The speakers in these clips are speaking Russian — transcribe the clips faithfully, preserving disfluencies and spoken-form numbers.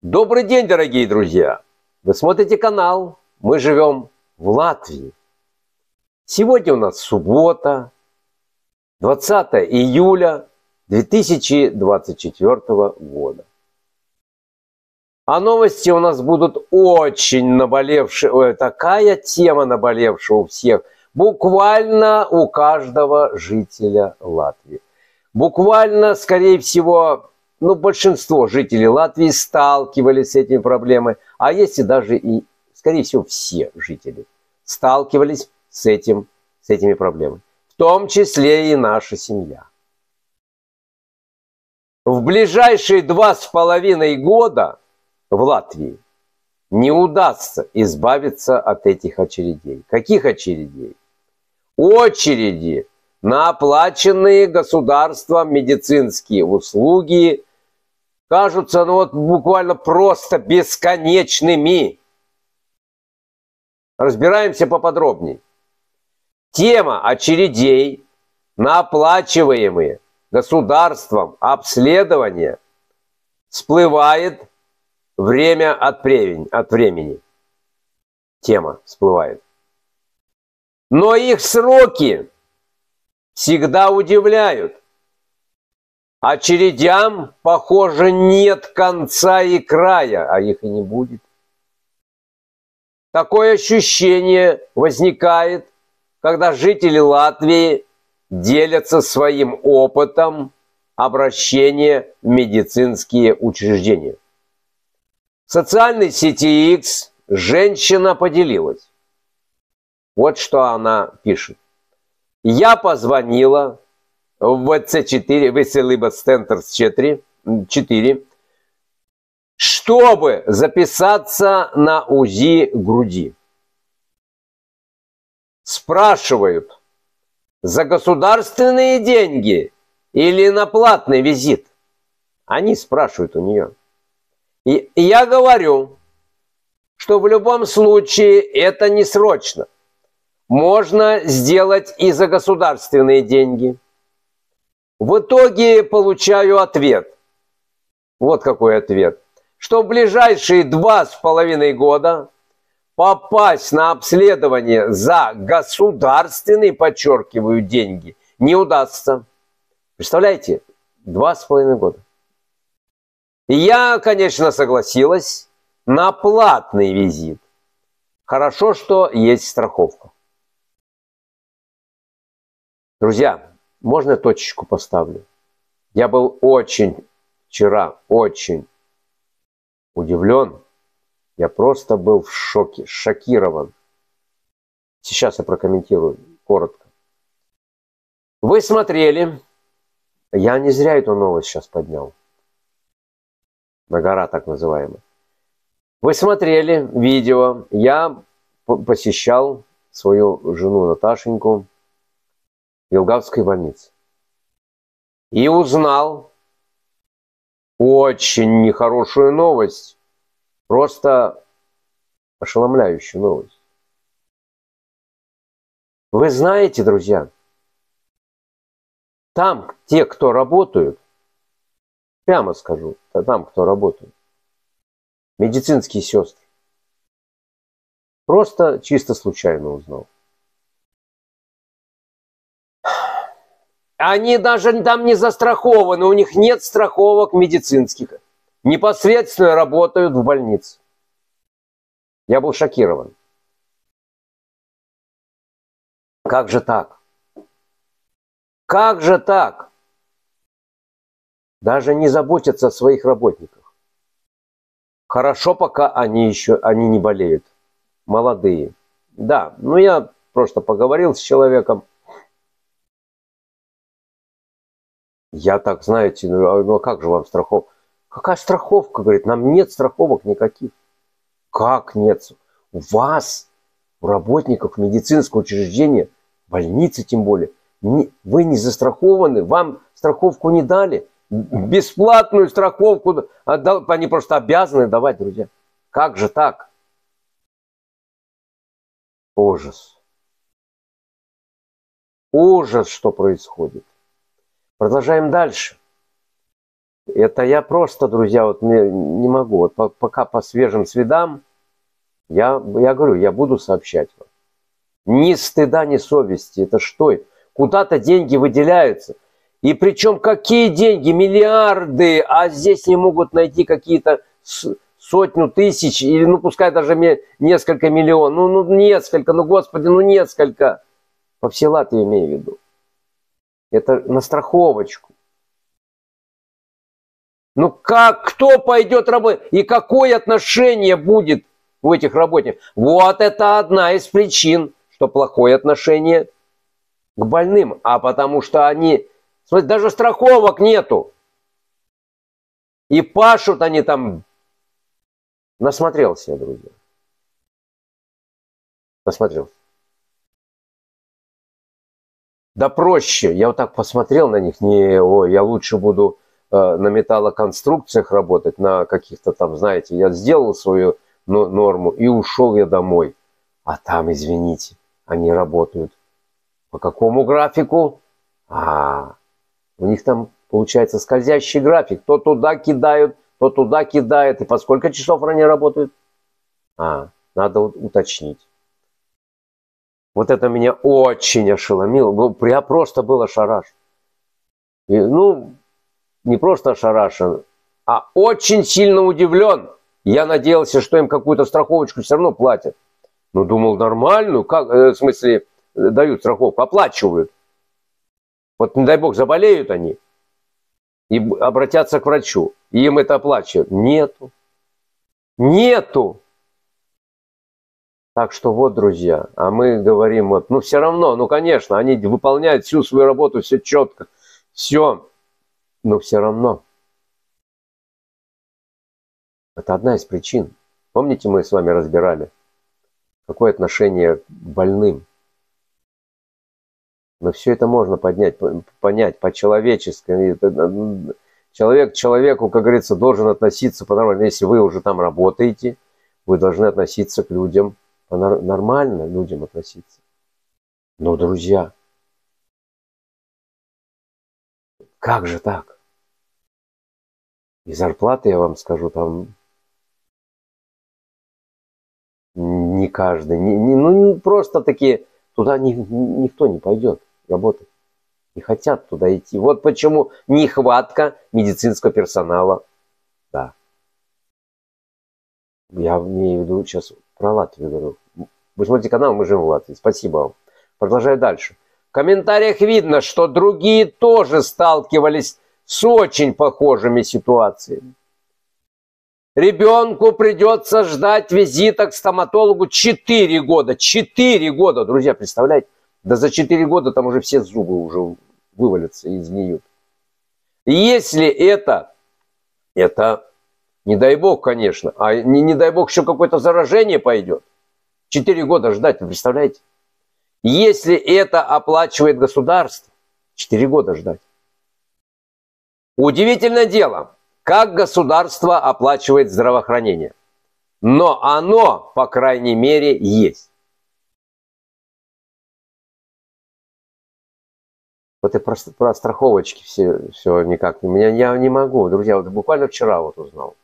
Добрый день, дорогие друзья! Вы смотрите канал «Мы живем в Латвии». Сегодня у нас суббота, двадцатое июля две тысячи двадцать четвёртого года. А новости у нас будут очень наболевшие. Ой, такая тема наболевшая у всех. Буквально у каждого жителя Латвии. Буквально, скорее всего, ну, большинство жителей Латвии сталкивались с этими проблемами. А есть и даже и, скорее всего, все жители сталкивались с, этим, с этими проблемами. В том числе и наша семья. В ближайшие два с половиной года в Латвии не удастся избавиться от этих очередей. Каких очередей? Очереди на оплаченные государством медицинские услуги кажутся ну вот буквально просто бесконечными. Разбираемся поподробнее. Тема очередей на оплачиваемые государством обследования всплывает время от времени, от времени. Тема всплывает. Но их сроки всегда удивляют. Очередям, похоже, нет конца и края, а их и не будет. Такое ощущение возникает, когда жители Латвии делятся своим опытом обращения в медицинские учреждения. В социальной сети X женщина поделилась. Вот что она пишет. Я позвонила в вэ цэ четыре, Veselības centrs четыре, чтобы записаться на УЗИ груди. Спрашивают, за государственные деньги или на платный визит? Они спрашивают у нее. И я говорю, что в любом случае это не срочно. Можно сделать и за государственные деньги. В итоге получаю ответ. Вот какой ответ. Что в ближайшие два с половиной года попасть на обследование за государственные, подчеркиваю, деньги не удастся. Представляете? Два с половиной года. И я, конечно, согласилась на платный визит. Хорошо, что есть страховка. Друзья, можно я точечку поставлю? Я был очень, вчера очень удивлен. Я просто был в шоке, шокирован. Сейчас я прокомментирую коротко. Вы смотрели, я не зря эту новость сейчас поднял. На гора так называемая. Вы смотрели видео, я посещал свою жену Наташеньку в Елгавской больнице. И узнал очень нехорошую новость. Просто ошеломляющую новость. Вы знаете, друзья, там те, кто работают, прямо скажу, там, кто работает, медицинские сестры, просто чисто случайно узнал. Они даже там не застрахованы, у них нет страховок медицинских. Непосредственно работают в больнице. Я был шокирован. Как же так? Как же так? Даже не заботятся о своих работниках. Хорошо, пока они еще они не болеют. Молодые. Да, ну я просто поговорил с человеком. Я так, знаете, ну а как же вам страховка? Какая страховка? Говорит, нам нет страховок никаких. Как нет? У вас, у работников медицинского учреждения, больницы тем более, не, вы не застрахованы, вам страховку не дали. Бесплатную страховку они просто обязаны давать, друзья. Как же так? Ужас. Ужас, что происходит. Продолжаем дальше. Это я просто, друзья, вот мне не могу. Вот по, пока по свежим следам, я, я говорю, я буду сообщать вам. Ни стыда, ни совести. Это что? Куда-то деньги выделяются. И причем какие деньги? Миллиарды. А здесь не могут найти какие-то сотню тысяч. Или ну пускай даже несколько миллионов. Ну, ну несколько, ну господи, ну несколько. По всей Латвии имею в виду. Это на страховочку. Ну как, кто пойдет работать? И какое отношение будет у этих работников? Вот это одна из причин, что плохое отношение к больным. А потому что они, смотрите, даже страховок нету. И пашут они там. Насмотрелся я, друзья. Насмотрелся. Да проще. Я вот так посмотрел на них. Не, ой, я лучше буду э, на металлоконструкциях работать, на каких-то там, знаете, я сделал свою норму и ушел я домой. А там, извините, они работают. По какому графику? А, у них там получается скользящий график. То туда кидают, то туда кидают. И по сколько часов они работают? А, надо уточнить. Вот это меня очень ошеломило. Я просто был ошарашен. И, ну, не просто ошарашен, а очень сильно удивлен. Я надеялся, что им какую-то страховочку все равно платят. Ну, думал, нормальную. Как, в смысле, дают страховку, оплачивают. Вот, не дай бог, заболеют они и обратятся к врачу. И им это оплачивают. Нету. Нету. Так что вот, друзья, а мы говорим, вот, ну все равно, ну конечно, они выполняют всю свою работу, все четко, все, но все равно. Это одна из причин. Помните, мы с вами разбирали, какое отношение к больным. Но все это можно поднять, понять по-человечески. Человек к человеку, как говорится, должен относиться по-нормальному. Если вы уже там работаете, вы должны относиться к людям нормально, людям относиться. Но, друзья, как же так? И зарплаты, я вам скажу, там не каждый, не, не, ну просто такие, туда ни, никто не пойдет работать. Не хотят туда идти. Вот почему нехватка медицинского персонала. Да. Я имею в виду сейчас про Латвию говорю. Вы смотрите канал, мы живем в Латвии. Спасибо вам. Продолжаю дальше. В комментариях видно, что другие тоже сталкивались с очень похожими ситуациями. Ребенку придется ждать визита к стоматологу четыре года. четыре года, друзья, представляете? Да за четыре года там уже все зубы уже вывалятся и сгниют. Если это, это, не дай бог, конечно, а не, не дай бог, еще какое-то заражение пойдет. четыре года ждать, вы представляете? Если это оплачивает государство, четыре года ждать. Удивительное дело, как государство оплачивает здравоохранение. Но оно, по крайней мере, есть. Вот и про, про страховочки все, все никак. Меня, я не могу, друзья, вот буквально вчера вот узнал.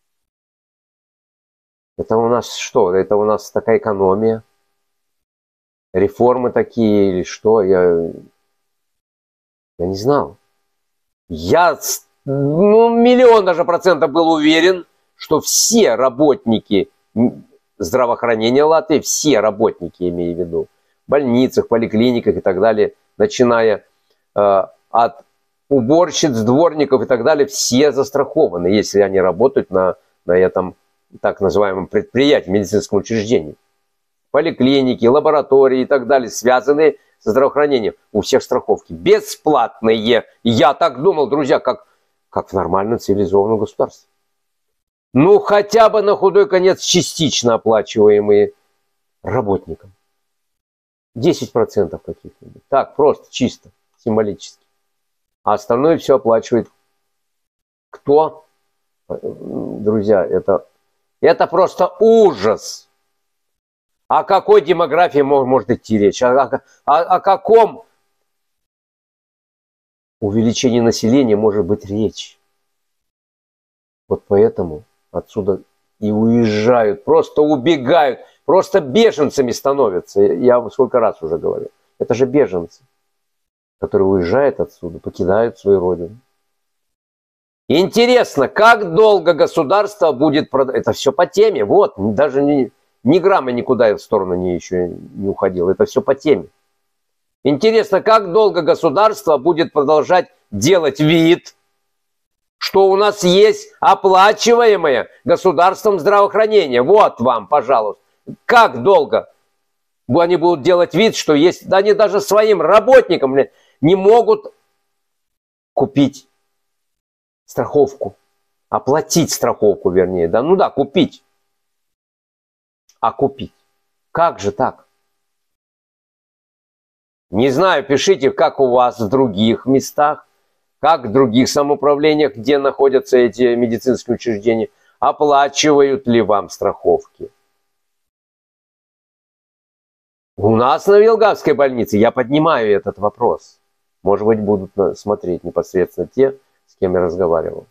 Это у нас что? Это у нас такая экономия? Реформы такие или что? Я, я не знал. Я ну, миллион даже процентов был уверен, что все работники здравоохранения Латвии, все работники, имею в виду, в больницах, поликлиниках и так далее, начиная э, от уборщиц, дворников и так далее, все застрахованы, если они работают на, на этом так называемом предприятии, медицинском учреждении. Поликлиники, лаборатории и так далее, связанные со здравоохранением. У всех страховки бесплатные. Я так думал, друзья, как, как в нормальном цивилизованном государстве. Ну, хотя бы на худой конец частично оплачиваемые работникам. десять процентов каких-нибудь. Так, просто, чисто, символически. А остальное все оплачивает кто? Друзья, это, это просто ужас. О какой демографии может идти речь? О, о, о каком увеличении населения может быть речь? Вот поэтому отсюда и уезжают, просто убегают, просто беженцами становятся. Я сколько раз уже говорил. Это же беженцы, которые уезжают отсюда, покидают свою родину. Интересно, как долго государство будет продавать? Это все по теме. Вот, даже ни, ни грамма никуда в сторону не, еще не уходил. Это все по теме. Интересно, как долго государство будет продолжать делать вид, что у нас есть оплачиваемое государством здравоохранение. Вот вам, пожалуйста. Как долго они будут делать вид, что есть... Да они даже своим работникам не могут купить страховку. Оплатить страховку, вернее. Да, ну да, купить. А купить. Как же так? Не знаю, пишите, как у вас в других местах, как в других самоуправлениях, где находятся эти медицинские учреждения, оплачивают ли вам страховки. У нас на Вилгавской больнице я поднимаю этот вопрос. Может быть, будут смотреть непосредственно те, с кем я разговаривал.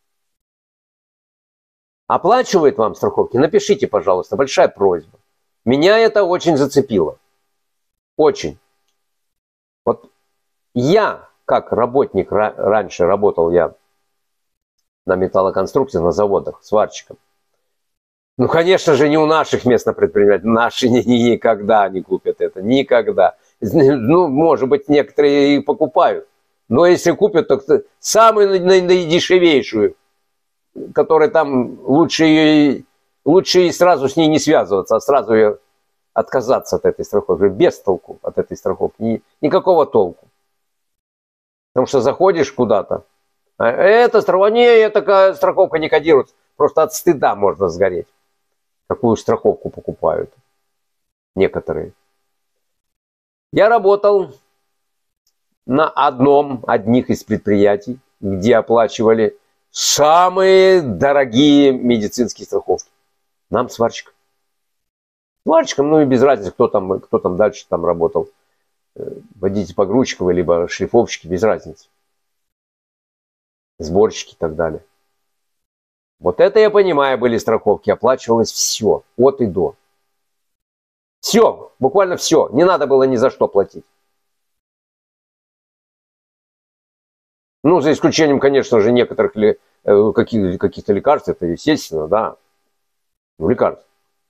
Оплачивает вам страховки? Напишите, пожалуйста, большая просьба. Меня это очень зацепило. Очень. Вот я, как работник, раньше работал я на металлоконструкции, на заводах, сварщиком. Ну, конечно же, не у наших местных предпринимателей. Наши никогда не купят это. Никогда. Ну, может быть, некоторые и покупают. Но если купят, то самую наидешевейшую, которая там лучше ее, лучше и сразу с ней не связываться, а сразу ее отказаться от этой страховки. Без толку от этой страховки. Никакого толку. Потому что заходишь куда-то, а эта страховка, не, эта страховка не кодируется. Просто от стыда можно сгореть. Какую страховку покупают некоторые. Я работал на одном, одних из предприятий, где оплачивали самые дорогие медицинские страховки. Нам, сварщикам. Сварщикам, ну и без разницы, кто там, кто там дальше там работал. Водитель погрузчиковый, либо шлифовщики, без разницы. Сборщики и так далее. Вот это я понимаю, были страховки, оплачивалось все, от и до. Все, буквально все, не надо было ни за что платить. Ну, за исключением, конечно же, некоторых ли, каких, каких-то лекарств, это естественно, да, ну, лекарств.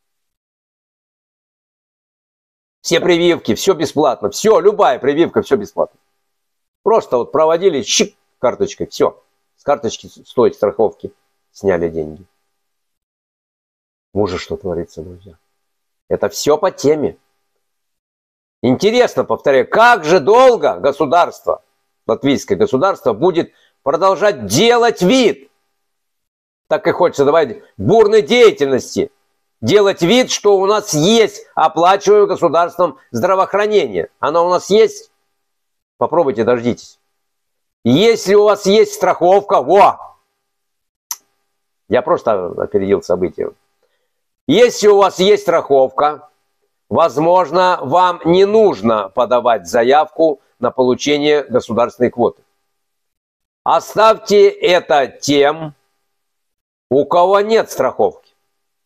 Все прививки, все бесплатно, все, любая прививка, все бесплатно. Просто вот проводили, щик, карточкой, все, с карточки стоит страховки. Сняли деньги. Ужас, что творится, друзья. Это все по теме. Интересно, повторяю, как же долго государство, латвийское государство, будет продолжать делать вид, так и хочется давать бурной деятельности, делать вид, что у нас есть оплачиваемое государством здравоохранение. Оно у нас есть? Попробуйте, дождитесь. Если у вас есть страховка, во! Я просто опередил события. Если у вас есть страховка, возможно, вам не нужно подавать заявку на получение государственной квоты. Оставьте это тем, у кого нет страховки.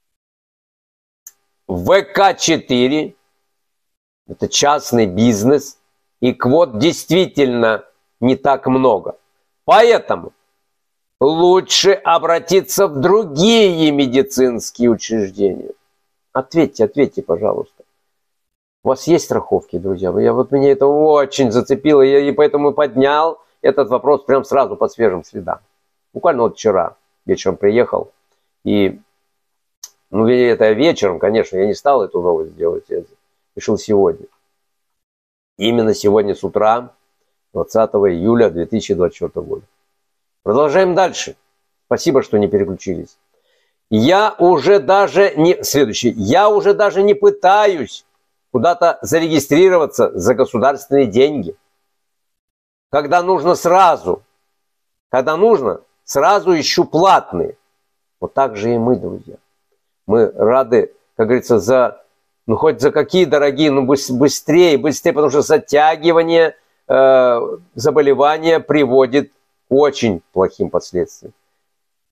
вэ ка четыре – это частный бизнес, и квот действительно не так много. Поэтому лучше обратиться в другие медицинские учреждения. Ответьте, ответьте, пожалуйста. У вас есть страховки, друзья? Я, вот меня это очень зацепило, я и поэтому поднял этот вопрос прям сразу по свежим следам. Буквально вот вчера вечером приехал, и, ну, это вечером, конечно, я не стал эту новость делать, я решил сегодня. Именно сегодня с утра, двадцатого июля две тысячи двадцать четвёртого года. Продолжаем дальше. Спасибо, что не переключились. Я уже даже не... Следующий. Я уже даже не пытаюсь куда-то зарегистрироваться за государственные деньги. Когда нужно сразу. Когда нужно, сразу ищу платные. Вот так же и мы, друзья. Мы рады, как говорится, за... Ну, хоть за какие дорогие, ну, быстрее, быстрее, потому что затягивание э, заболевания приводит к очень плохим последствиям.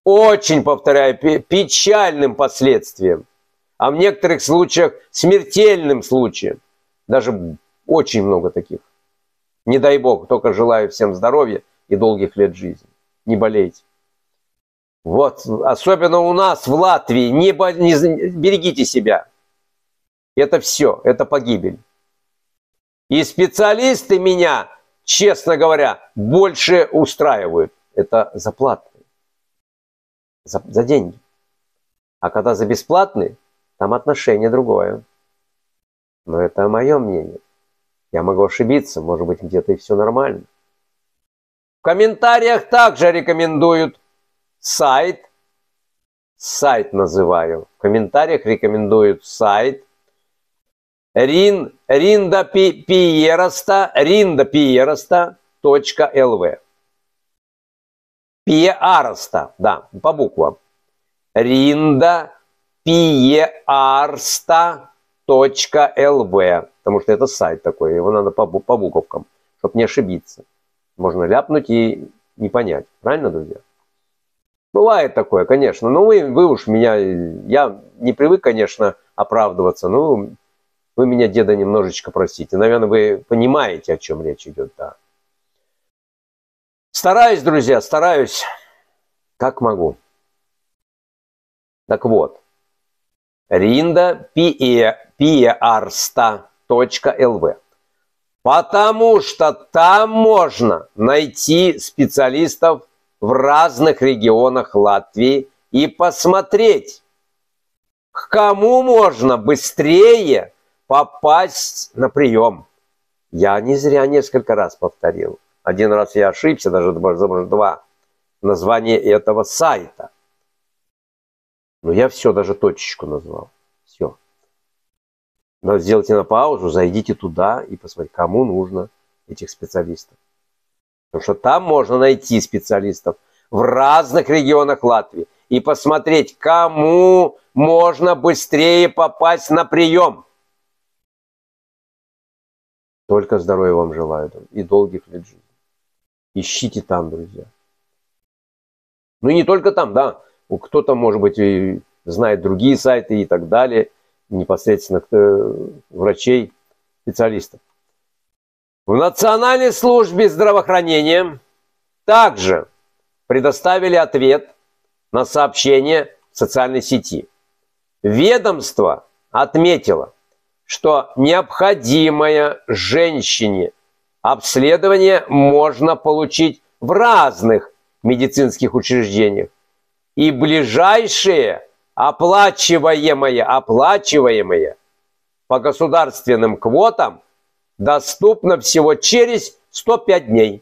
очень, повторяю, печальным последствиям, а в некоторых случаях смертельным случаям. Даже очень много таких. Не дай бог, только желаю всем здоровья и долгих лет жизни. Не болейте. Вот, особенно у нас в Латвии, не, не берегите себя. Это все, это погибель. И специалисты меня, честно говоря, больше устраивают. Это за платные, за, за деньги. А когда за бесплатные, там отношение другое. Но это мое мнение. Я могу ошибиться, может быть, где-то и все нормально. В комментариях также рекомендуют сайт. Сайт называю. В комментариях рекомендуют сайт Рин, Ринда Пиероста, ринда пиероста точка эл ви. Пиероста, да, по буквам. ринда пиероста точка эл ви. Потому что это сайт такой, его надо по, по буковкам, чтобы не ошибиться. Можно ляпнуть и не понять. Правильно, друзья? Бывает такое, конечно. Но вы, вы уж меня... Я не привык, конечно, оправдываться. Но вы меня, деда, немножечко простите. Наверное, вы понимаете, о чем речь идет, да. Стараюсь, друзья, стараюсь, как могу. Так вот. ринда пиероста точка эл ви. Потому что там можно найти специалистов в разных регионах Латвии и посмотреть, к кому можно быстрее попасть на прием. Я не зря несколько раз повторил. Один раз я ошибся, даже два, название этого сайта. Но я все, даже точечку назвал. Все. Но сделайте на паузу, зайдите туда и посмотрите, кому нужно этих специалистов. Потому что там можно найти специалистов в разных регионах Латвии и посмотреть, кому можно быстрее попасть на прием. Только здоровья вам желаю и долгих лет жизни. Ищите там, друзья. Ну и не только там, да. Кто-то, может быть, и знает другие сайты и так далее. Непосредственно врачей, специалистов. В Национальной службе здравоохранения также предоставили ответ на сообщение в социальной сети. Ведомство отметило, что необходимое женщине обследование можно получить в разных медицинских учреждениях. И ближайшие оплачиваемые, оплачиваемые по государственным квотам доступно всего через сто пять дней.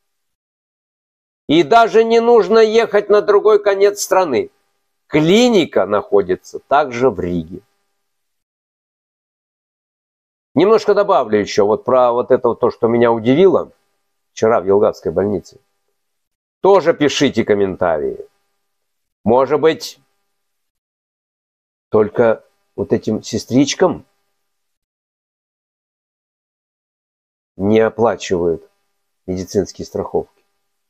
И даже не нужно ехать на другой конец страны. Клиника находится также в Риге. Немножко добавлю еще вот про вот это то, что меня удивило вчера в Елгавской больнице. Тоже пишите комментарии. Может быть, только вот этим сестричкам не оплачивают медицинские страховки,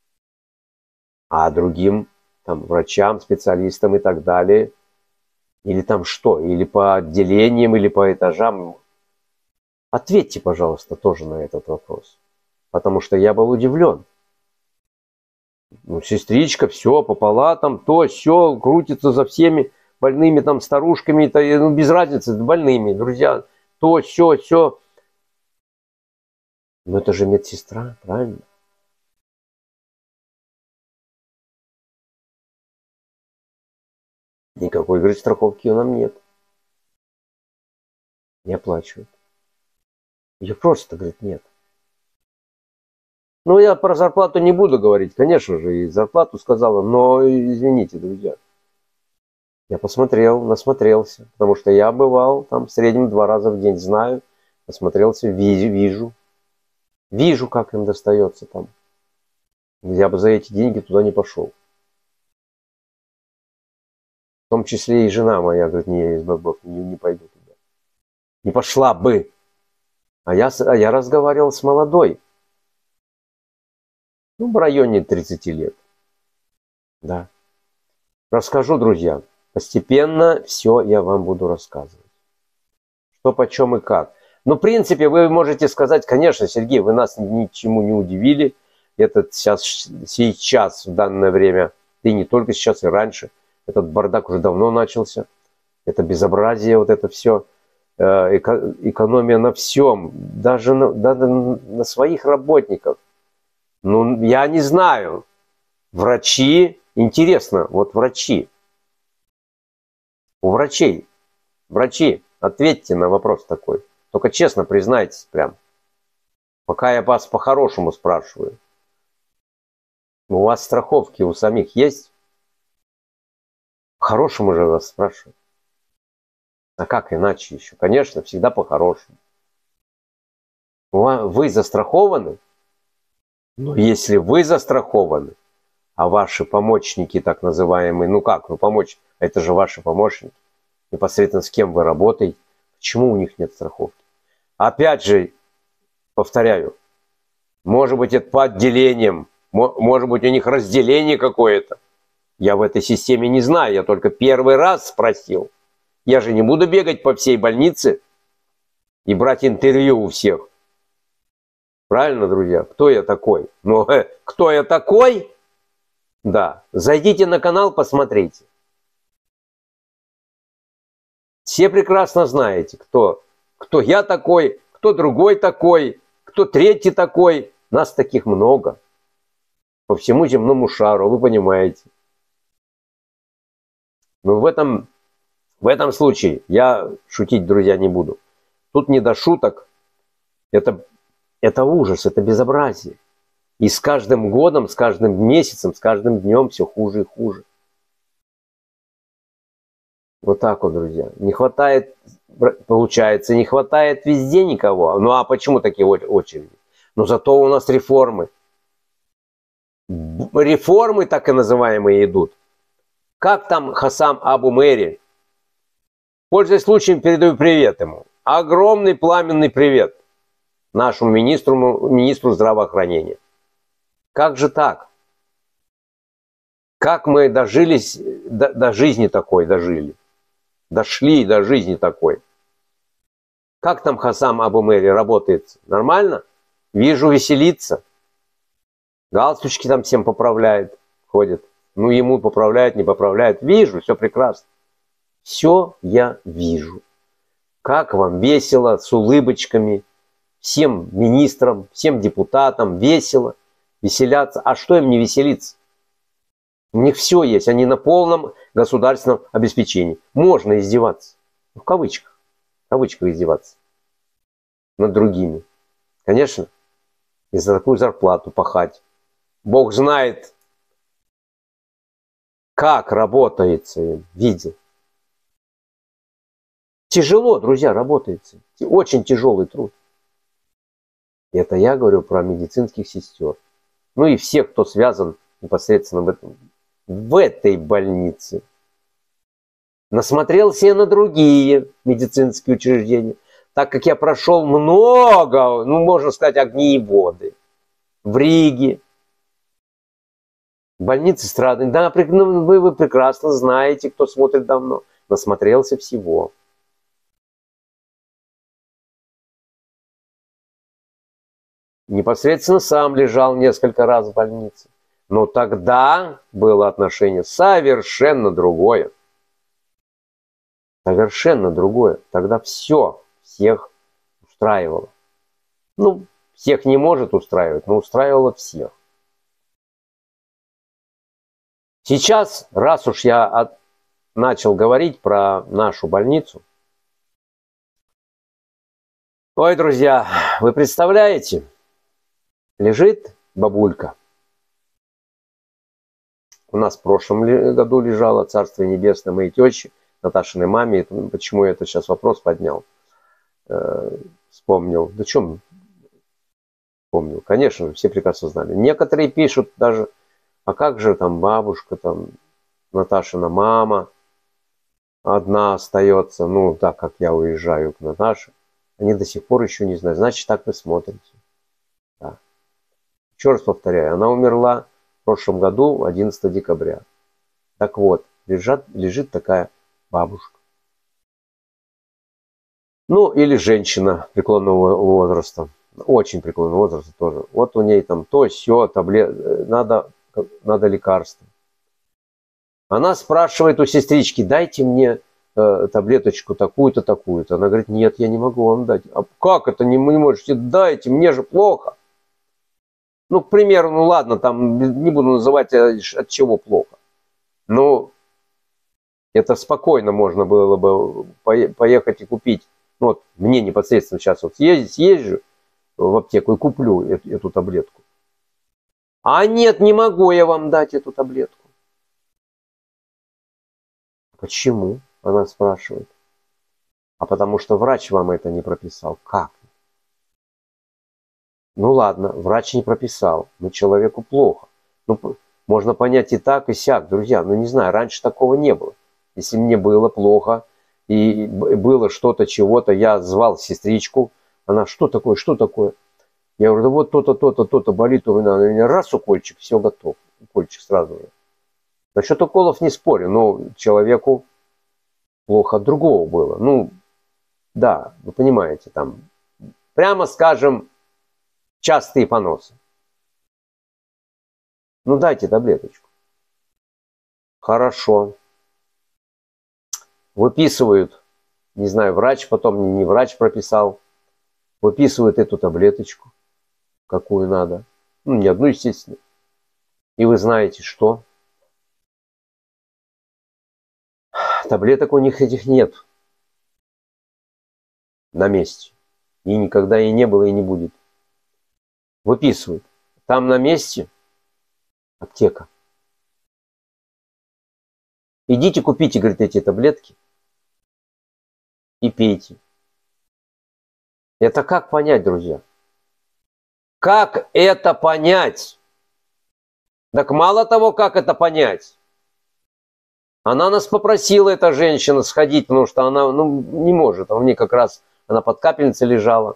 а другим там врачам, специалистам и так далее, или там что, или по отделениям, или по этажам. Ответьте, пожалуйста, тоже на этот вопрос, потому что я был удивлен. Ну, сестричка, все, по палатам, то, все, крутится за всеми больными там старушками, то, ну, без разницы, больными, друзья, то, все, все. Но это же медсестра, правильно? Никакой, говорит, страховки у нас нет. Не оплачивают. Ее просто, говорит, нет. Ну, я про зарплату не буду говорить, конечно же, и зарплату сказала, но извините, друзья. Я посмотрел, насмотрелся, потому что я бывал там в среднем два раза в день, знаю, насмотрелся, вижу, вижу, вижу, как им достается там. Я бы за эти деньги туда не пошел. В том числе и жена моя, говорит, не, из бабов, не, не пойду туда. Не пошла бы. А я, а я разговаривал с молодой. Ну, в районе тридцати лет. Да. Расскажу, друзья. Постепенно все я вам буду рассказывать. Что, почем и как. Ну, в принципе, вы можете сказать, конечно, Сергей, вы нас ничему не удивили. Это сейчас, сейчас, в данное время, и не только сейчас, и раньше. Этот бардак уже давно начался. Это безобразие, вот это все. Эко- экономия на всем. Даже на, даже на своих работников. Ну, я не знаю. Врачи, интересно, вот врачи. У врачей, врачи, ответьте на вопрос такой. Только честно признайтесь прям. Пока я вас по-хорошему спрашиваю. У вас страховки у самих есть? По-хорошему же вас спрашиваю. А как иначе еще? Конечно, всегда по-хорошему. Вы застрахованы? Но если вы застрахованы, а ваши помощники, так называемые, ну как, ну помочь, это же ваши помощники, непосредственно с кем вы работаете, почему у них нет страховки? Опять же, повторяю, может быть это по отделениям, может быть у них разделение какое-то. Я в этой системе не знаю, я только первый раз спросил. Я же не буду бегать по всей больнице и брать интервью у всех. Правильно, друзья? Кто я такой? Ну, э, кто я такой? Да, зайдите на канал, посмотрите. Все прекрасно знаете, кто, кто я такой, кто другой такой, кто третий такой. Нас таких много. По всему земному шару, вы понимаете. Но в этом, в этом случае я шутить, друзья, не буду. Тут не до шуток. Это, это ужас, это безобразие. И с каждым годом, с каждым месяцем, с каждым днем все хуже и хуже. Вот так вот, друзья. Не хватает, получается, не хватает везде никого. Ну а почему такие очереди? Но зато у нас реформы. Реформы так и называемые идут. Как там Хасам Абу-Мери? Пользуясь случаем, передаю привет ему. Огромный пламенный привет нашему министру, министру здравоохранения. Как же так? Как мы дожились до, до жизни такой, дожили? Дошли до жизни такой. Как там Хасам Абу-Мери работает? Нормально? Вижу, веселится. Галстучки там всем поправляет, ходит. Ну, ему поправляют, не поправляют. Вижу, все прекрасно. Все я вижу. Как вам весело, с улыбочками. Всем министрам, всем депутатам весело. Веселятся. А что им не веселиться? У них все есть. Они на полном государственном обеспечении. Можно издеваться. В кавычках. В кавычках издеваться. Над другими. Конечно. И за такую зарплату пахать. Бог знает, как работается им. Видел. Тяжело, друзья, работается. Очень тяжелый труд. Это я говорю про медицинских сестер. Ну и всех, кто связан непосредственно в, этом, в этой больнице. Насмотрелся я на другие медицинские учреждения. Так как я прошел много, ну можно сказать, огни и воды. В Риге. Больницы страны. Да, ну, вы, вы прекрасно знаете, кто смотрит давно. Насмотрелся всего. Непосредственно сам лежал несколько раз в больнице. Но тогда было отношение совершенно другое. Совершенно другое. Тогда все, всех устраивало. Ну, всех не может устраивать, но устраивало всех. Сейчас, раз уж я от... начал говорить про нашу больницу. Ой, друзья, вы представляете? Лежит бабулька. У нас в прошлом году лежала, Царство Небесное, моей тещи, Наташиной маме. Почему я это сейчас вопрос поднял? Э, вспомнил. Да чем помнил? Конечно, все прекрасно знали. Некоторые пишут даже, а как же там бабушка, там Наташина мама одна остается, ну так как я уезжаю к Наташе. Они до сих пор еще не знают. Значит, так вы смотрите. Да. Еще раз повторяю, она умерла в прошлом году, одиннадцатого декабря. Так вот, лежат, лежит такая бабушка. Ну, или женщина преклонного возраста. Очень преклонного возраста тоже. Вот у ней там то, сё, таблет, надо, надо лекарство. Она спрашивает у сестрички: дайте мне э, таблеточку такую-то, такую-то. Она говорит: нет, я не могу вам дать. А как это не, не можете? Дайте, мне же плохо. Ну, к примеру, ну ладно, там не буду называть, от чего плохо. Но это спокойно можно было бы поехать и купить. Ну, вот мне непосредственно сейчас вот съездить, съезжу в аптеку и куплю эту, эту таблетку. А нет, не могу я вам дать эту таблетку. Почему? Она спрашивает. А потому что врач вам это не прописал. Как? Ну ладно, врач не прописал, но человеку плохо. Ну, можно понять и так, и сяк, друзья. Ну не знаю, раньше такого не было. Если мне было плохо и было что-то, чего-то, я звал сестричку. Она: что такое, что такое? Я говорю: да вот то-то, то-то, то-то болит у меня. Она меня: раз укольчик, все готов. Укольчик сразу же. Насчет уколов не спорю, но человеку плохо от другого было. Ну, да, вы понимаете, там, прямо скажем, частые поносы. Ну, дайте таблеточку. Хорошо. Выписывают, не знаю, врач, потом не врач прописал, выписывают эту таблеточку, какую надо. Ну, не одну, естественно. И вы знаете, что? Таблеток у них этих нет на месте. И никогда и не было, и не будет. Выписывают. Там на месте аптека. Идите купите, говорит, эти таблетки и пейте. Это как понять, друзья? Как это понять? Так мало того, как это понять. Она нас попросила, эта женщина, сходить, потому что она ну, не может. А у нее как раз, она под капельницей лежала.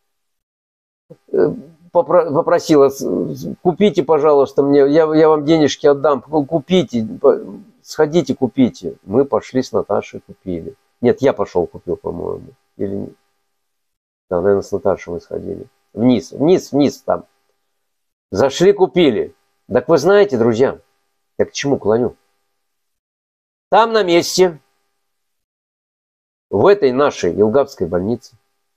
Попросила: купите, пожалуйста, мне, я, я вам денежки отдам, купите, сходите, купите. Мы пошли с Наташей, купили. Нет, я пошел, купил, по-моему. Или нет? Да, наверное, с Наташей мы сходили. Вниз, вниз, вниз там. Зашли, купили. Так вы знаете, друзья, я к чему клоню? Там на месте, в этой нашей Елгавской больнице,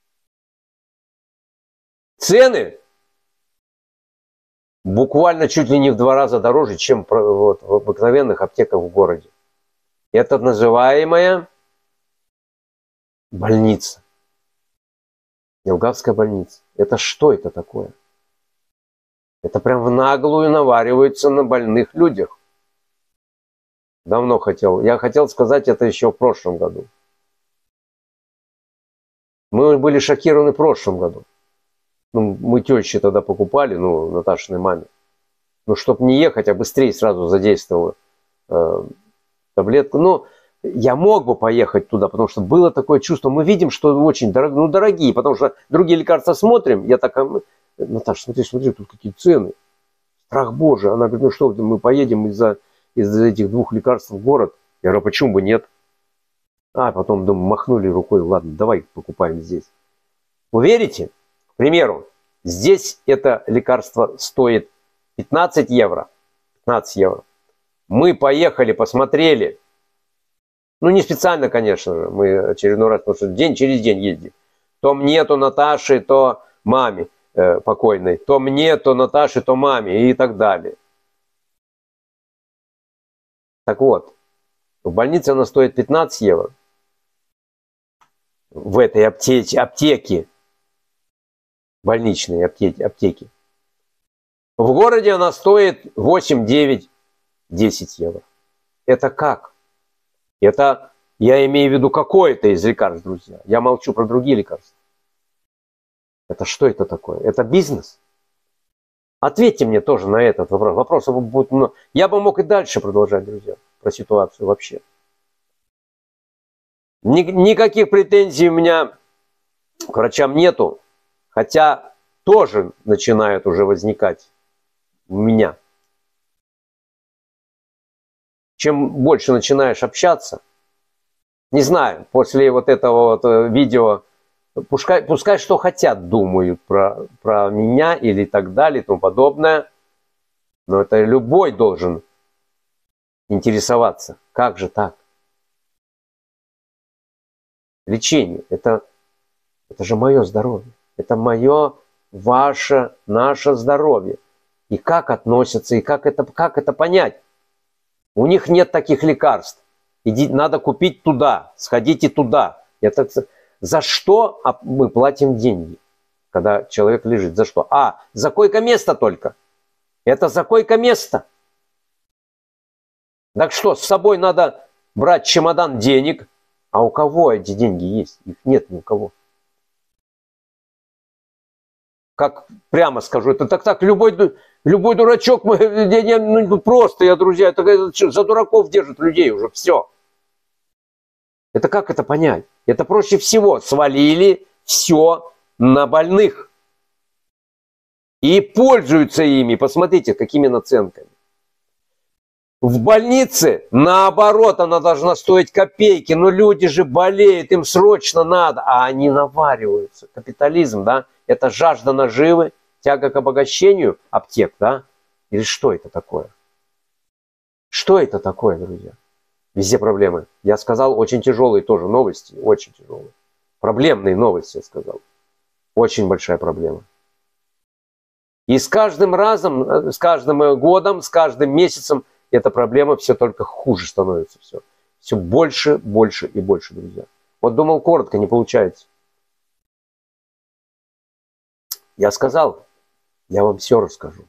цены буквально чуть ли не в два раза дороже, чем вот, в обыкновенных аптеках в городе. Это называемая больница. Елгавская больница. Это что это такое? Это прям в наглую навариваются на больных людях. Давно хотел. Я хотел сказать это еще в прошлом году. Мы были шокированы в прошлом году. Ну, мы тещи тогда покупали, ну, Наташиной маме. Ну, чтобы не ехать, а быстрее сразу задействовала э, таблетку. Ну, я мог бы поехать туда, потому что было такое чувство. Мы видим, что очень дорог, ну, дорогие, потому что другие лекарства смотрим. Я так: Наташа, смотри, смотри, тут какие цены. Страх Божий. Она говорит: ну что, мы поедем из-за из-за этих двух лекарств в город? Я говорю: почему бы нет? А потом, думаю, махнули рукой: ладно, давай покупаем здесь. Вы верите? К примеру, здесь это лекарство стоит пятнадцать евро. пятнадцать евро. Мы поехали, посмотрели. Ну, не специально, конечно же. Мы очередной раз, потому что день через день ездим. То мне, то Наташе, то маме э, покойной. То мне, то Наташе, то маме и так далее. Так вот, в больнице она стоит пятнадцать евро. В этой аптеке, аптеке больничной аптеки, аптеки. В городе она стоит восемь, девять, десять евро. Это как? Это, я имею в виду, какое-то из лекарств, друзья. Я молчу про другие лекарства. Это что это такое? Это бизнес? Ответьте мне тоже на этот вопрос. Вопросов будет много. Я бы мог и дальше продолжать, друзья, про ситуацию вообще. Никаких претензий у меня к врачам нету. Хотя тоже начинают уже возникать у меня. чем больше начинаешь общаться, не знаю, после вот этого вот видео, пускай, пускай что хотят думают про, про меня или так далее и тому подобное, но это любой должен интересоваться. Как же так? Лечение – это, это же мое здоровье. Это мое, ваше, наше здоровье. И как относятся, и как это, как это понять? У них нет таких лекарств. Иди, надо купить туда, сходите туда. Это, за что мы платим деньги, когда человек лежит? За что? А, за койко-место только. Это за койко-место. Так что, с собой надо брать чемодан денег. А у кого эти деньги есть? Их нет ни у кого. Как прямо скажу, это так так, любой, любой дурачок, мы, я, я, ну, просто, я, друзья, это, это, за дураков держат людей уже, все. Это как это понять? Это проще всего. Свалили все на больных. И пользуются ими. Посмотрите, какими наценками. В больнице, наоборот, она должна стоить копейки. Но люди же болеют, им срочно надо. А они навариваются. Капитализм, да? Это жажда наживы, тяга к обогащению аптек, да? Или что это такое? Что это такое, друзья? Везде проблемы. Я сказал, очень тяжелые тоже новости. Очень тяжелые. Проблемные новости, я сказал. Очень большая проблема. И с каждым разом, с каждым годом, с каждым месяцем эта проблема все только хуже становится. Все, все больше, больше и больше, друзья. Вот думал, коротко, не получается. Я сказал, я вам все расскажу.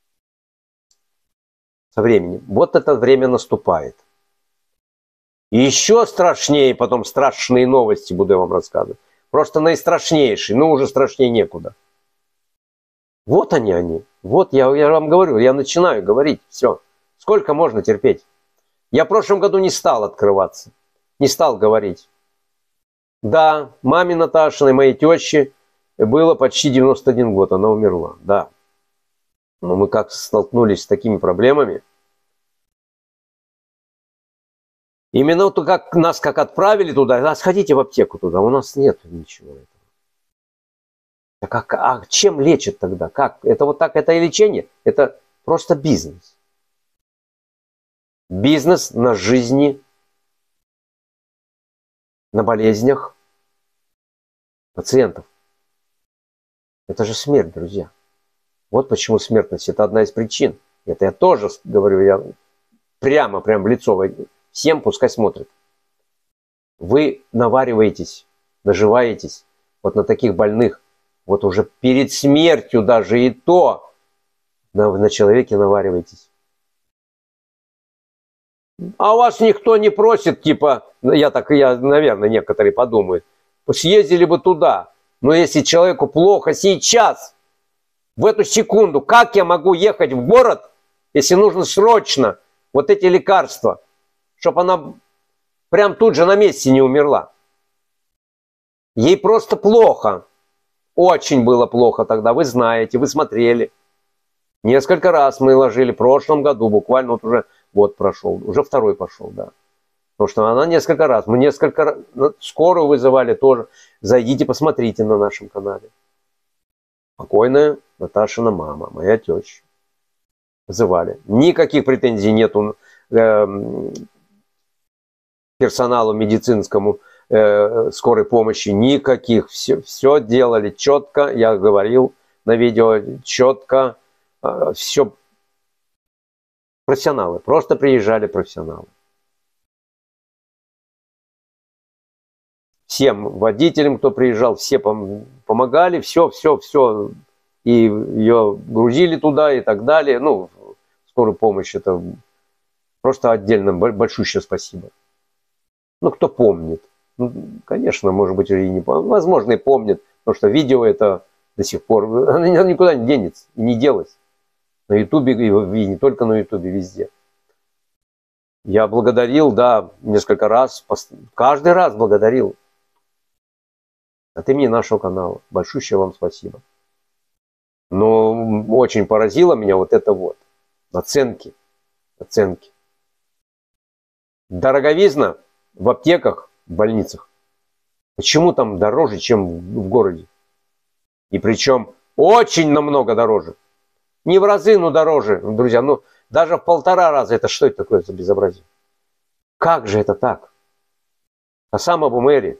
Со временем. Вот это время наступает. И еще страшнее, потом страшные новости буду я вам рассказывать. Просто наистрашнейшие, ну уже страшнее некуда. Вот они, они. Вот я, я вам говорю, я начинаю говорить, все. Сколько можно терпеть? Я в прошлом году не стал открываться, не стал говорить. Да, маме Наташиной, моей теще, было почти девяносто один год, она умерла, да. Но мы как столкнулись с такими проблемами. Именно вот как нас как отправили туда, а сходите в аптеку туда, у нас нет ничего этого. А, как, а чем лечат тогда? Как? Это вот так, это и лечение? Это просто бизнес. Бизнес на жизни, на болезнях пациентов. Это же смерть, друзья. Вот почему смертность – это одна из причин. Это я тоже говорю, я прямо, прямо в лицо всем, пускай смотрят. Вы навариваетесь, наживаетесь вот на таких больных, вот уже перед смертью даже и то на, на человеке навариваетесь. А у вас никто не просит, типа, я так, я, наверное, некоторые подумают, съездили бы туда. Но если человеку плохо сейчас, в эту секунду, как я могу ехать в город, если нужно срочно вот эти лекарства, чтобы она прям тут же на месте не умерла? Ей просто плохо. Очень было плохо тогда, вы знаете, вы смотрели. Несколько раз мы ложили в прошлом году, буквально вот уже год прошел, уже второй пошел, да. Потому что она несколько раз, мы несколько раз, скорую вызывали тоже. Зайдите, посмотрите на нашем канале. Покойная Наташина мама, моя теща. Вызывали. Никаких претензий нету э, персоналу медицинскому э, скорой помощи. Никаких. Все, все делали четко. Я говорил на видео четко. Э, все профессионалы. Просто приезжали профессионалы. Всем водителям, кто приезжал, все помогали, все, все, все. И ее грузили туда и так далее. Ну, скорую помощь, это просто отдельно большущее спасибо. Ну, кто помнит. Ну, конечно, может быть, и не помнит. Возможно, и помнит, потому что видео это до сих пор, оно никуда не денется и не делось. На ютубе, и не только на ютубе, везде. Я благодарил, да, несколько раз, каждый раз благодарил. От имени нашего канала. Большущее вам спасибо. Но очень поразило меня вот это вот. Оценки. Оценки. Дороговизна в аптеках, в больницах. Почему там дороже, чем в городе? И причем очень намного дороже. Не в разы, но дороже, друзья. Ну, даже в полтора раза. Это что это такое за безобразие? Как же это так? А сам Абу Мэри,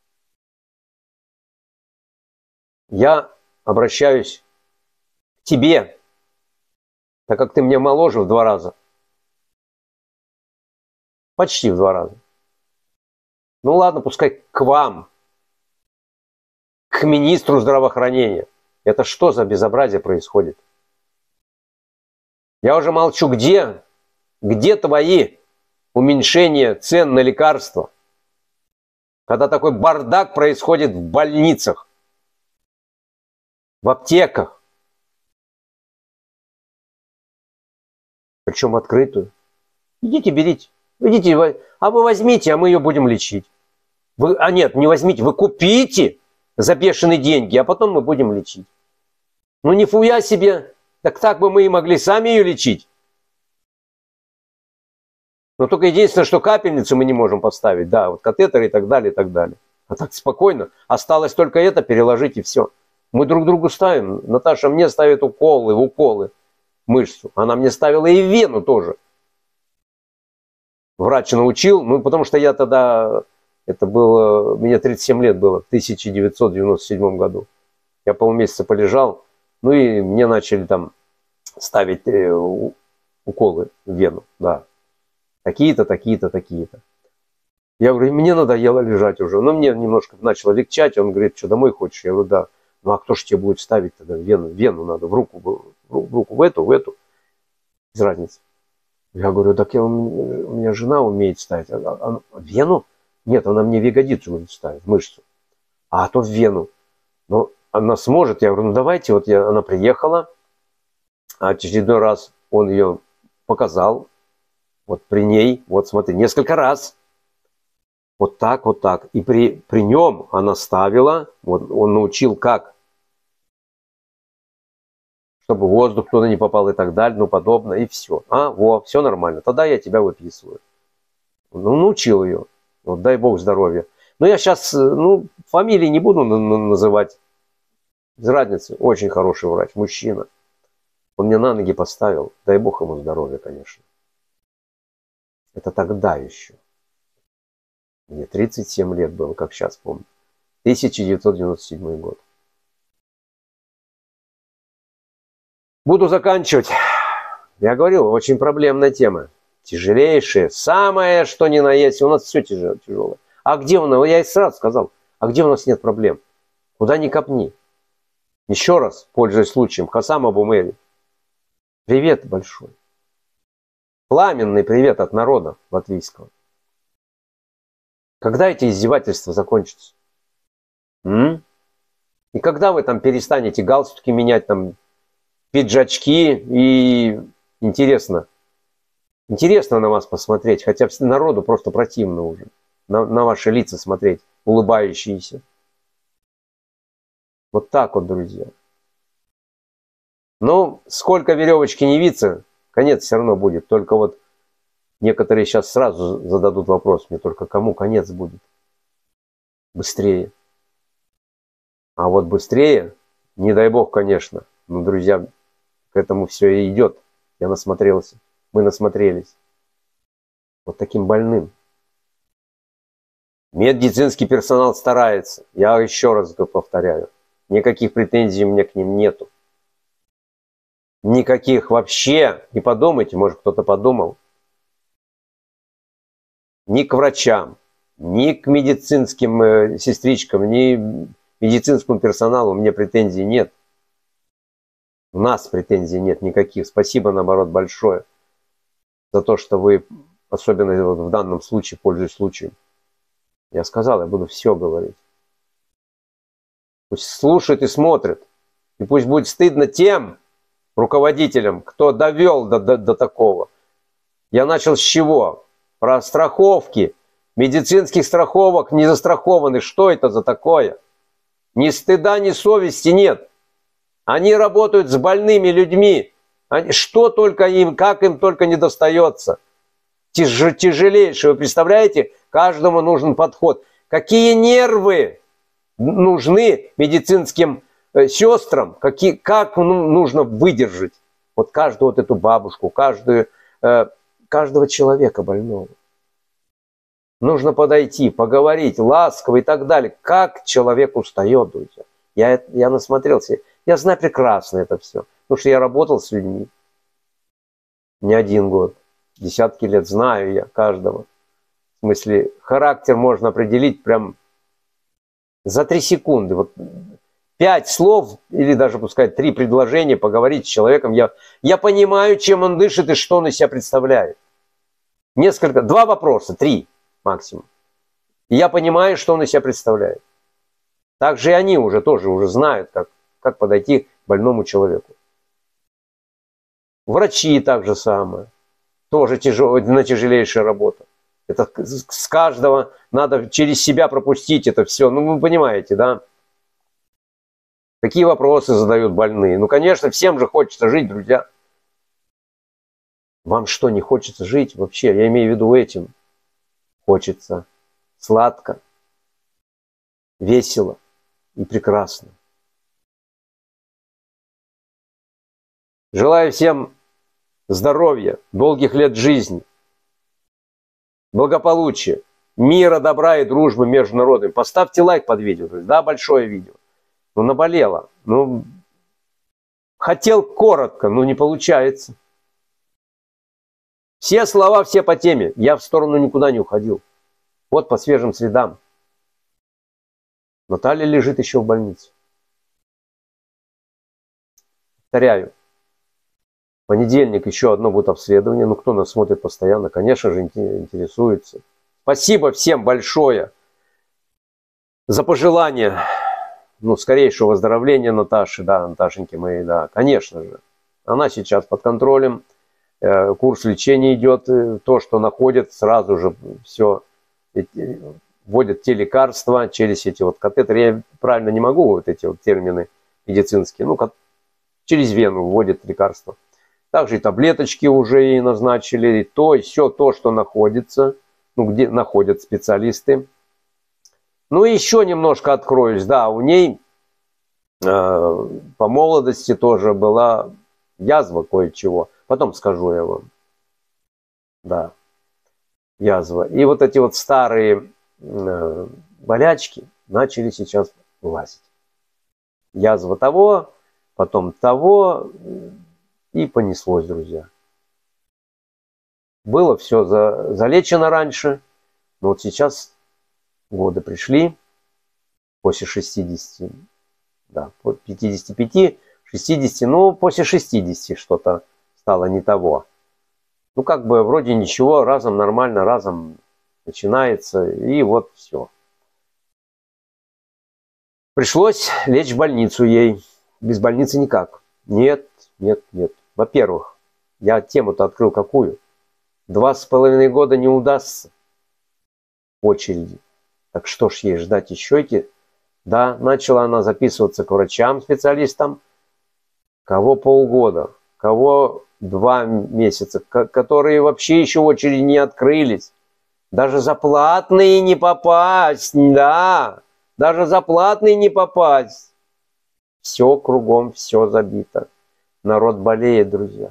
я обращаюсь к тебе, так как ты мне моложе в два раза. Почти в два раза. Ну ладно, пускай к вам, к министру здравоохранения. Это что за безобразие происходит? Я уже молчу, где, где твои уменьшения цен на лекарства? Когда такой бардак происходит в больницах, в аптеках. Причем открытую. Идите, берите. Идите, а вы возьмите, а мы ее будем лечить. Вы, а нет, не возьмите, вы купите за бешеные деньги, а потом мы будем лечить. Ну нифуя себе. Так так бы мы и могли сами ее лечить. Но только единственное, что капельницу мы не можем поставить. Да, вот катетеры и так далее, и так далее. А так спокойно. Осталось только это переложить и все. Мы друг другу ставим. Наташа мне ставит уколы, уколы, мышцу. Она мне ставила и в вену тоже. Врач научил. Ну, потому что я тогда... Это было... Мне тридцать семь лет было. В тысяча девятьсот девяносто седьмом году. Я полмесяца полежал. Ну, и мне начали там ставить э, уколы в вену. Да. Такие-то, такие-то, такие-то. Я говорю, мне надоело лежать уже. Но мне немножко начало легчать. Он говорит, что домой хочешь? Я говорю, да. Ну а кто же тебе будет ставить тогда в вену? В вену надо, в руку, в руку, в эту, в эту. Без разницы. Я говорю, так я, у меня жена умеет ставить. А, а, а вену? Нет, она мне в ягодицу будет ставить, в мышцу. А то в вену. Но она сможет. Я говорю, ну давайте. Вот я, она приехала. А очередной раз он ее показал. Вот при ней, вот смотри, несколько раз. Вот так, вот так. И при, при нем она ставила, вот он научил как. Чтобы воздух туда не попал и так далее, ну подобное, и все. А, во, все нормально. Тогда я тебя выписываю. Ну, научил ее. Вот дай бог здоровья. Но я сейчас, ну, фамилии не буду называть. Без разницы. Очень хороший врач, мужчина. Он мне на ноги поставил. Дай бог ему здоровья, конечно. Это тогда еще. Мне тридцать семь лет было, как сейчас помню. тысяча девятьсот девяносто седьмой год. Буду заканчивать. Я говорил, очень проблемная тема. Тяжелейшая. Самое, что ни на есть. У нас все тяжелое. А где у нас? Я и сразу сказал. А где у нас нет проблем? Куда ни копни. Еще раз, пользуясь случаем, Хасам Абу Мэри. Привет большой. Пламенный привет от народа латвийского. Когда эти издевательства закончатся? М? И когда вы там перестанете галстуки менять, там пиджачки, и интересно, интересно на вас посмотреть, хотя народу просто противно уже, на, на ваши лица смотреть, улыбающиеся. Вот так вот, друзья. Но сколько веревочки не виться, конец все равно будет. Только вот некоторые сейчас сразу зададут вопрос мне, только кому конец будет? Быстрее. А вот быстрее, не дай бог, конечно. Но, друзья, к этому все и идет. Я насмотрелся. Мы насмотрелись. Вот таким больным. Медицинский персонал старается. Я еще раз повторяю. Никаких претензий у меня к ним нету. Никаких вообще. Не подумайте, может кто-то подумал. Ни к врачам, ни к медицинским э, сестричкам, ни медицинскому персоналу у меня претензий нет. У нас претензий нет никаких. Спасибо, наоборот, большое за то, что вы, особенно вот в данном случае, пользуясь случаем. Я сказал, я буду все говорить. Пусть слушают и смотрят. И пусть будет стыдно тем руководителям, кто довел до, до, до такого. Я начал с чего? Про страховки. Медицинских страховок не застрахованных. Что это за такое? Ни стыда, ни совести нет. Они работают с больными людьми. Они, что только им, как им только не достается. тяж, тяжелейшее. Вы представляете, каждому нужен подход. Какие нервы нужны медицинским э, сестрам, какие, как ну, нужно выдержать вот каждую вот эту бабушку, каждую, э, каждого человека больного. Нужно подойти, поговорить, ласково и так далее. Как человек устает, друзья. Я, я насмотрелся. Я знаю прекрасно это все. Потому что я работал с людьми. Не один год. Десятки лет знаю я каждого. В смысле, характер можно определить прям за три секунды. Вот пять слов, или даже пускай три предложения, поговорить с человеком. Я, я понимаю, чем он дышит и что он из себя представляет. Несколько, два вопроса, три максимум. И я понимаю, что он из себя представляет. Также и они уже тоже уже знают, как, как подойти к больному человеку. Врачи так же самое. Тоже тяжел, тяжелейшая работа. Это с каждого надо через себя пропустить это все. Ну, вы понимаете, да? Какие вопросы задают больные? Ну, конечно, всем же хочется жить, друзья. Вам что, не хочется жить вообще? Я имею в виду этим. Хочется сладко, весело и прекрасно. Желаю всем здоровья, долгих лет жизни, благополучия, мира, добра и дружбы между народами. Поставьте лайк под видео. Да, большое видео. Ну, наболело. Ну, хотел коротко, но не получается. Все слова, все по теме. Я в сторону никуда не уходил. Вот по свежим следам. Наталья лежит еще в больнице. Повторяю. В понедельник еще одно будет обследование. Ну, кто нас смотрит постоянно, конечно же, интересуется. Спасибо всем большое за пожелание, ну, скорейшего выздоровления Наташи, да, Наташеньки моей, да, конечно же. Она сейчас под контролем. Курс лечения идет, то, что находят, сразу же все вводят те лекарства через эти вот катетеры. Я правильно не могу вот эти вот термины медицинские. Ну, через вену вводят лекарства. Также и таблеточки уже и назначили. И то, и все то, что находится, ну, где находят специалисты. Ну, еще немножко откроюсь. Да, у ней э, по молодости тоже была язва кое-чего. Потом скажу я вам. Да, язва. И вот эти вот старые э, болячки начали сейчас вылазить. Язва того, потом того, и понеслось, друзья. Было все за, залечено раньше, но вот сейчас годы пришли, после шестидесяти, да, по пятидесяти пяти, шестидесяти, ну, после шестидесяти что-то стало не того. Ну, как бы вроде ничего, разом нормально, разом начинается, и вот все. Пришлось лечь в больницу ей. Без больницы никак. Нет, нет, нет. Во-первых, я тему-то открыл какую? Два с половиной года не удастся в очереди. Так что ж ей ждать еще эти? Да, начала она записываться к врачам, специалистам. Кого полгода, кого два месяца, которые вообще еще в очереди не открылись. Даже за платные не попасть, да. Даже за платные не попасть. Все кругом, все забито. Народ болеет, друзья.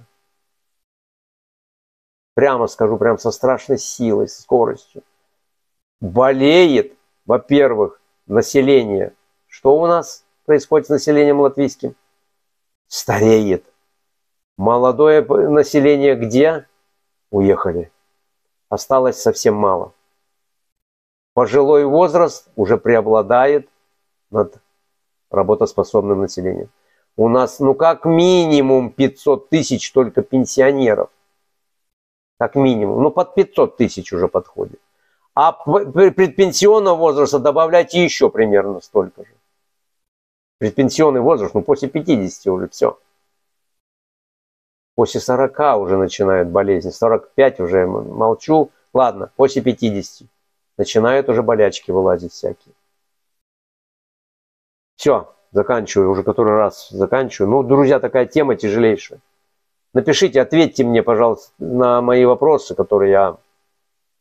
Прямо скажу, прям со страшной силой, со скоростью. Болеет, во-первых, население. Что у нас происходит с населением латвийским? Стареет. Молодое население где? Уехали. Осталось совсем мало. Пожилой возраст уже преобладает над работоспособным населением. У нас, ну, как минимум пятьсот тысяч только пенсионеров. Как минимум. Ну, под пятьсот тысяч уже подходит. А предпенсионного возраста добавляйте еще примерно столько же. Предпенсионный возраст, ну, после пятидесяти уже все. После сорока уже начинают болезни. сорок пять уже молчу. Ладно, после пятидесяти. Начинают уже болячки вылазить всякие. Все, заканчиваю. Уже который раз заканчиваю. Ну, друзья, такая тема тяжелейшая. Напишите, ответьте мне, пожалуйста, на мои вопросы, которые я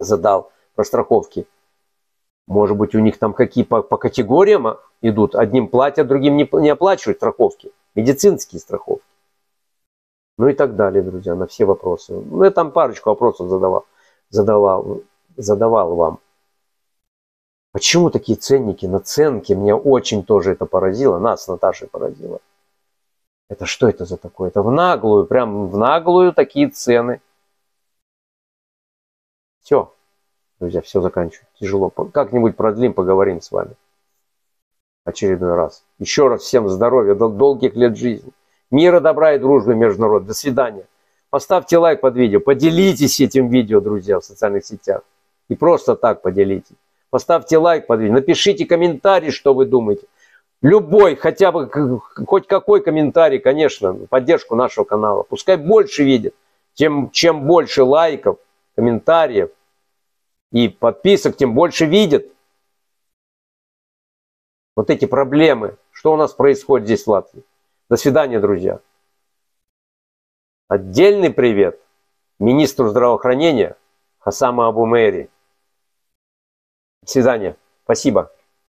задал про страховки. Может быть, у них там какие по, по категориям идут. Одним платят, другим не, не оплачивают страховки. Медицинские страховки. Ну и так далее, друзья, на все вопросы. Ну, я там парочку вопросов задавал, задавал, задавал вам. Почему такие ценники, наценки? Меня очень тоже это поразило. Нас с Наташей поразило. Это что это за такое? Это в наглую, прям в наглую такие цены. Все, друзья, все заканчиваю. Тяжело. Как-нибудь продлим, поговорим с вами. Очередной раз. Еще раз всем здоровья, долгих лет жизни. Мира, добра и дружбы между народом. До свидания. Поставьте лайк под видео. Поделитесь этим видео, друзья, в социальных сетях. И просто так поделитесь. Поставьте лайк под видео. Напишите комментарий, что вы думаете. Любой, хотя бы хоть какой комментарий, конечно, в поддержку нашего канала. Пускай больше видят. Тем, чем больше лайков, комментариев и подписок, тем больше видят. Вот эти проблемы. Что у нас происходит здесь в Латвии. До свидания, друзья. Отдельный привет министру здравоохранения Хасаму Абу Мейри. До свидания. Спасибо.